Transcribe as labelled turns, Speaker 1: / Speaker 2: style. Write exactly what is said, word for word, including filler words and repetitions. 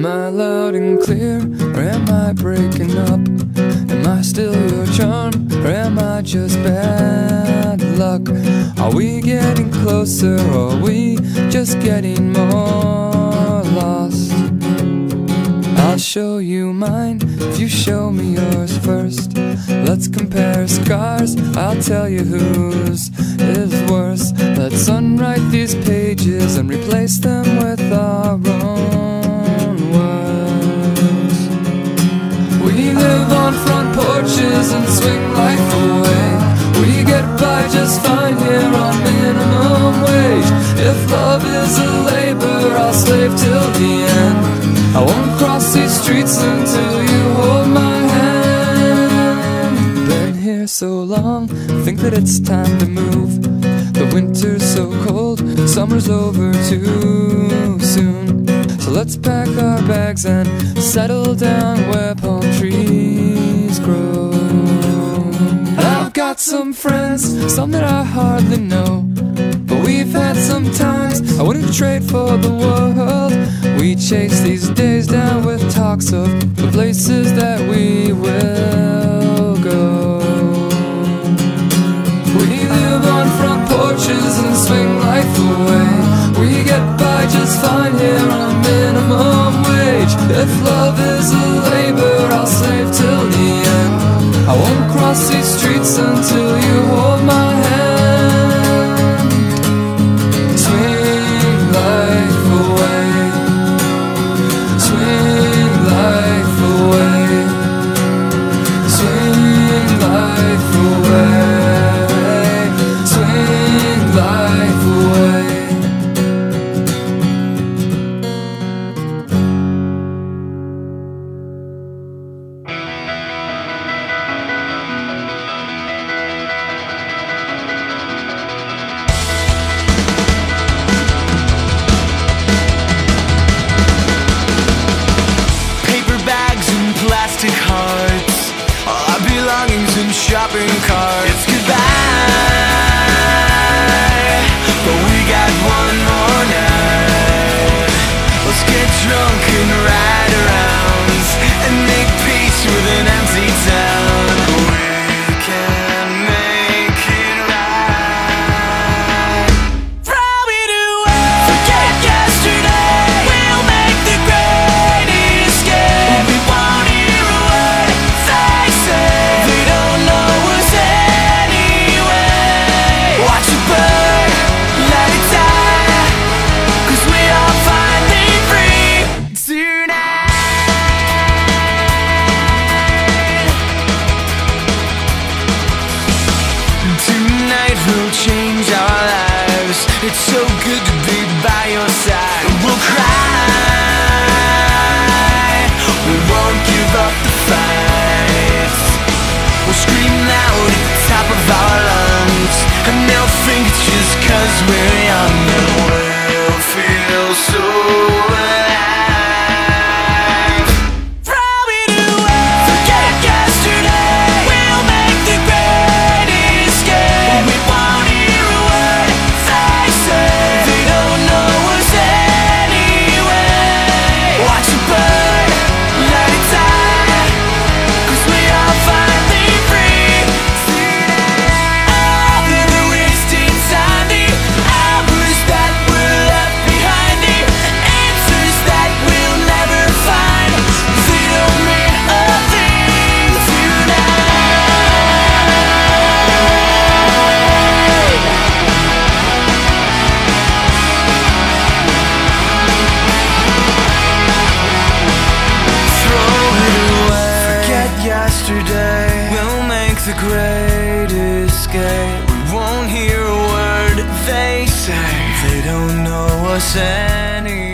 Speaker 1: Am I loud and clear, or am I breaking up? Am I still your charm, or am I just bad luck? Are we getting closer, or are we just getting more lost? I'll show you mine if you show me yours first. Let's compare scars, I'll tell you whose is worse. Let's unwrite these pages and replace them with our own words. We live on front porches and swing life away. We get by just fine here on minimum wage. If love is a labor, I'll slave till the end. I won't cross these streets until you hold my hand. Been here so long, think that it's time to move. The winter's so cold, summer's over too soon. So let's pack our bags and settle down where palm trees grow. I've got some friends, some that I hardly know, but we've had some times I wouldn't trade for the world. We chase these days down with talks of the places that we will go. We live on front porches and swing life away. We get by just fine here on minimum wage. If love is a labor, I'll slave till the end. I won't cross these streets until you hold my hand. Swing life away, swing life away, swing life away, swing life away.
Speaker 2: Plastic hearts, all our belongings in shopping carts. It's goodbye, but we got one more night. Let's get drunk and ride around and make peace with an empty town. We can make it right. Throw it away, forget yesterday. We'll make the great escape. We won't hear a word they say. They don't know us anyway. Watch it burn, let it die, 'cause we are finally free tonight. Tonight will change our lives. It's so good to be by your side. We'll cry, we won't give up the fight. We'll scream loud at the top of our lungs, and they'll think it's just 'cause we're young. And we'll feel so alive. Throw it away, forget yesterday. We'll make the great escape. We won't hear a word they say. They don't know us anyway. Watch it burn, let it die, 'cause we are finally free tonight. All the wasted time, the hours that were left behind, the answers that we'll never find. They don't mean a thing tonight. Throw it away, forget yesterday. We'll make the great escape. We won't hear a word they say. They don't know us anyway.